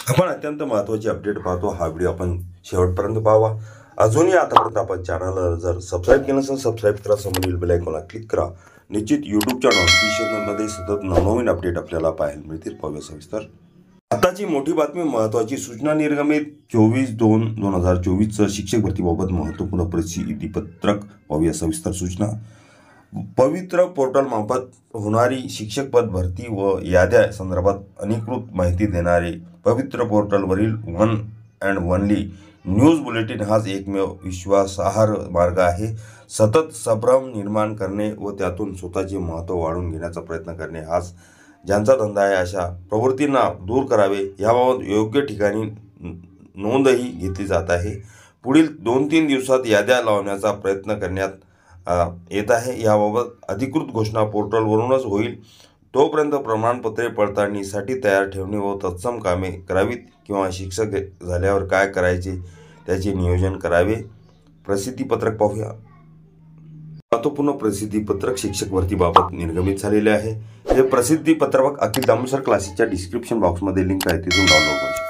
आपण अत्यंत महत्त्वाची अपडेट पाहतो। हा व्हिडिओ आपण शेवटपर्यंत पाहावा। अजूनही आतापर्यंत आपण चॅनलला जर सबस्क्राईब केलं नसेल सबस्क्राईब करा, समोरील बेल आयकॉनला क्लिक करा। निश्चित यूट्यूबच्या नोटिफिकेशनमध्ये सतत नवनवीन अपडेट आपल्याला पाहायला मिळतील। पाहूया सविस्तर। आताची मोठी बातमी, महत्त्वाची सूचना निर्गमित 24/2/2024 शिक्षक भरतीबाबत महत्त्वपूर्ण प्रसिद्धी पत्रक। पाहूया सविस्तर सूचना। पवित्र पोर्टल मार्फत होणारी शिक्षक पद भरती व याद्या संदर्भात अधिकृत माहिती देणारे पवित्र पोर्टलवरील one and only news bulletin हाच एकमेव विश्वासार्ह मार्ग आहे। सतत संभ्रम निर्माण करणे व त्यातून स्वतःचे महत्त्व वाढवून घेण्याचा प्रयत्न करणे हाच ज्यांचा धंदा आहे अशा प्रवृत्तींना दूर करावे, याबाबत योग्य ठिकाणी नोंदही घेतली जात आहे। पुढील 2-3 दिवसात याद्या लावण्याचा प्रयत्न करण्यात येत आहे। याबाबत अधिकृत घोषणा पोर्टलवरूनच होईल। तोपर्यंत प्रमाणपत्रे पडताळणीसाठी तयार ठेवणे व तत्सम कामे करावीत किंवा शिक्षक झाल्यावर काय करायचे त्याचे नियोजन करावे। प्रसिद्धीपत्रक पाहूया। महत्त्वपूर्ण प्रसिद्धीपत्रक शिक्षक भरतीबाबत निर्गमित झालेले आहे। हे प्रसिद्धीपत्रक अखिल दामोदर क्लासेसच्या डिस्क्रिप्शन बॉक्समध्ये लिंक आहे, तिथून डाउनलोड करू शकता।